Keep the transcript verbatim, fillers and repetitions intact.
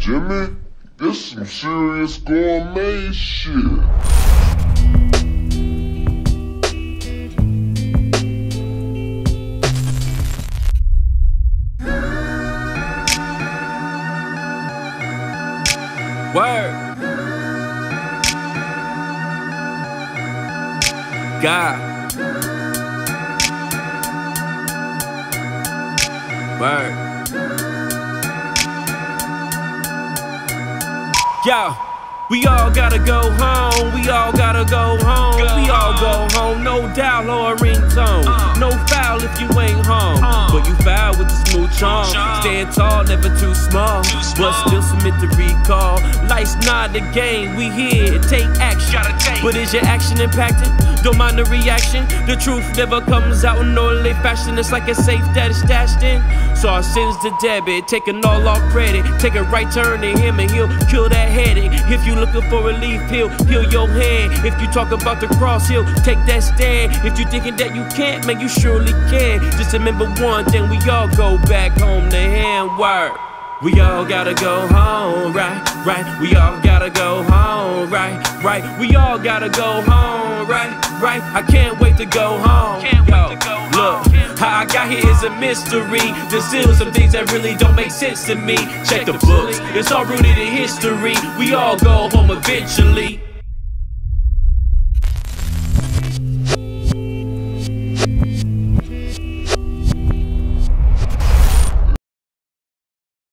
Jimmy, this some serious gourmet shit. Word. God. Word. Yo, we all gotta go home, we all gotta go home, go we all home. go home, no doubt, or a ringtone, uh, no foul if you ain't home, uh, but you foul with the smooth charm, stand tall, never too small, too small, but still submit to recall, life's not a game, we here, take action, take. But is your action impacting? Don't mind the reaction, the truth never comes out in orderly fashion, it's like a safe that is stashed in, so our sins to debit, taking all off credit, take a right turn to him and he'll kill that headache, if you looking for relief, he'll heal your hand, if you talk about the cross, he'll take that stand, if you thinking that you can't, man, you surely can, just remember one thing, we all go back home to him, word. We all gotta go home, right, right, we all gotta go home, right, right, we all gotta go home, right, right, I can't wait to go home, yo, look, how I got here is a mystery, there's still some things that really don't make sense to me, check the books, it's all rooted in history, we all go home eventually.